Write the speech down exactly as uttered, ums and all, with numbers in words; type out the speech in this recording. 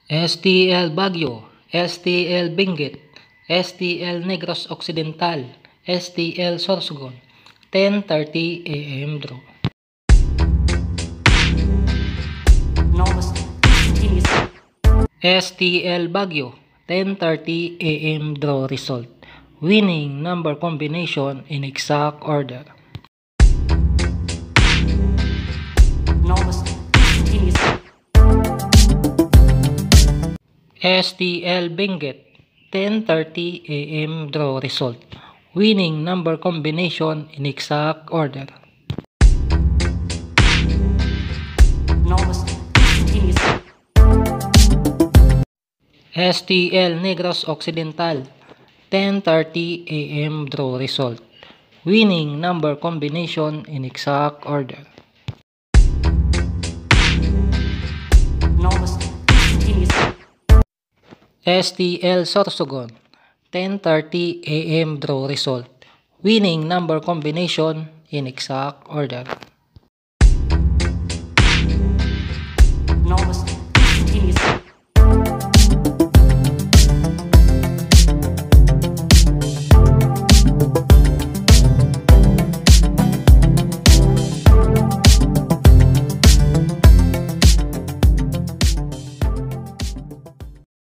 S T L Baguio, S T L Benguet, S T L Negros Occidental, S T L Sorsogon, ten thirty A M draw. S T L Baguio, ten thirty A M draw result. Winning number combination in exact order. S T L Benguet, ten thirty A M draw result. Winning number combination in exact order. S T L Negros Occidental, ten thirty A M draw result. Winning number combination in exact order. S T L Sorsogon, ten thirty A M draw result. Winning number combination in exact order.